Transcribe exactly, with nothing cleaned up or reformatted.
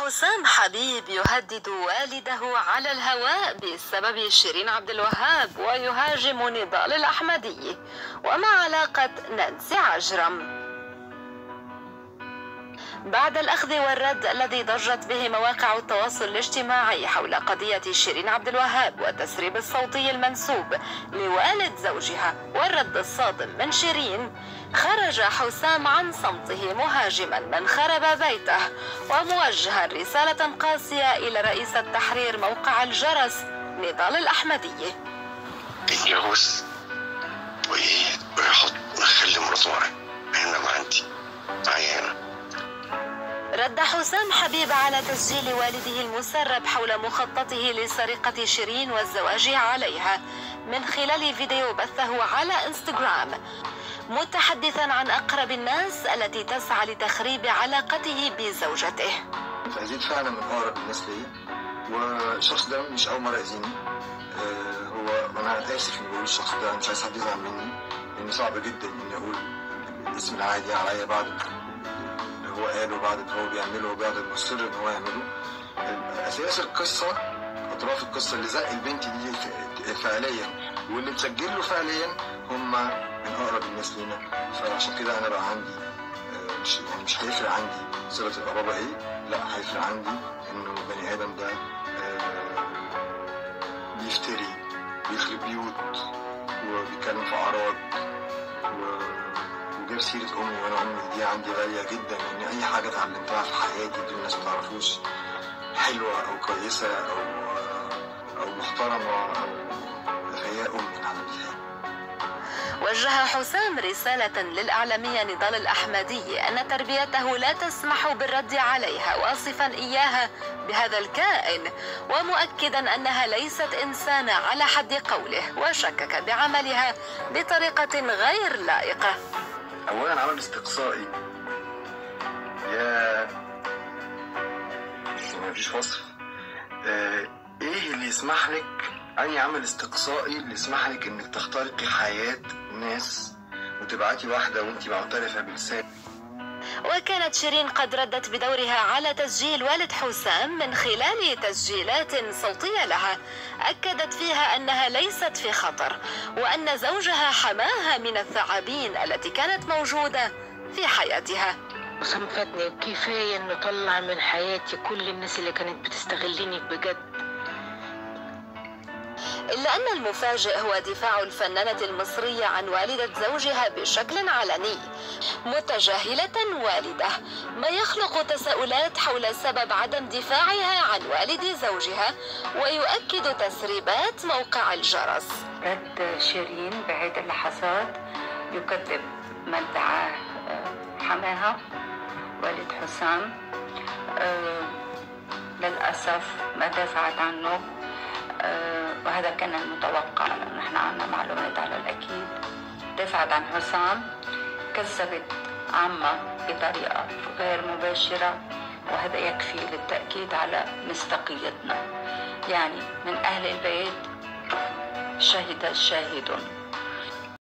حسام حبيب يهدد والده على الهواء بسبب شيرين عبد الوهاب ويهاجم نضال الأحمدي، وما علاقة نانسي عجرم؟ بعد الأخذ والرد الذي ضجت به مواقع التواصل الاجتماعي حول قضية شيرين عبد الوهاب والتسريب الصوتي المنسوب لوالد زوجها والرد الصادم من شيرين، خرج حسام عن صمته مهاجما من خرب بيته وموجها رسالة قاسية إلى رئيس التحرير موقع الجرس نضال الأحمدي. يتجوز ويحط ويخلي مراته معاه، انا ما عندي معايا هنا. رد حسام حبيب على تسجيل والده المسرب حول مخططه لسرقة شيرين والزواج عليها من خلال فيديو بثه على انستغرام، متحدثا عن أقرب الناس التي تسعى لتخريب علاقته بزوجته. فأزيد فعلا من أقرب الناس ليا، والشخص ده مش أول مرة يأذيني. آه هو أنا آسف إني بقول الشخص ده، مش عايز حد يزعل مني، لأن صعب جدا إني أقول الاسم العادي عليا بعد اللي هو قاله، بعد اللي هو بيعمله وبعد المصر إن هو يعمله. أساس القصة، أطراف القصة اللي زق البنت دي فعليا واللي مسجل له فعليا هم من أقرب الناس لينا. فعشان كده أنا بقى عندي مش يعني مش هيفرق عندي صلة القرابة إيه، لا هيفرق عندي إنه بني آدم ده بيفتري، بيخرب بيوت، وبيتكلم في أعراض، وجاب سيرة أمي، وأنا أمي دي عندي غالية جدا، لأن أي حاجة اتعلمتها في حياتي دي الناس ما تعرفوش حلوة أو كويسة أو أو محترمة أو هي أمي اتعلمتها. وجه حسام رسالة للإعلامية نضال الأحمدي أن تربيته لا تسمح بالرد عليها، واصفا إياها بهذا الكائن ومؤكدا أنها ليست إنسانة على حد قوله، وشكك بعملها بطريقة غير لائقة. أولا عمل استقصائي، يا ما فيش وصف. آه، ايه اللي يسمح لك أني عمل استقصائي اللي يسمح لك انك تخترقي حياة ناس وتبعتي واحدة وانتي معترفة بلسان؟ وكانت شيرين قد ردت بدورها على تسجيل والد حسام من خلال تسجيلات صوتية لها أكدت فيها أنها ليست في خطر، وأن زوجها حماها من الثعابين التي كانت موجودة في حياتها. صنفتني كفاية انه طلع من حياتي كل الناس اللي كانت بتستغلني بجد. إلا أن المفاجئ هو دفاع الفنانة المصرية عن والدة زوجها بشكل علني، متجاهلة والده، ما يخلق تساؤلات حول سبب عدم دفاعها عن والد زوجها، ويؤكد تسريبات موقع الجرس. رد شيرين بعيد اللحظات يكذب ما ادعاه حماها والد حسام. أه للأسف ما دافعت عنه، أه وهذا كان المتوقع لأن احنا عنا معلومات على الأكيد. دافعت عن حسام، كذبت عمه بطريقة غير مباشرة، وهذا يكفي للتأكيد على مصداقيتنا. يعني من أهل البيت شهد شاهد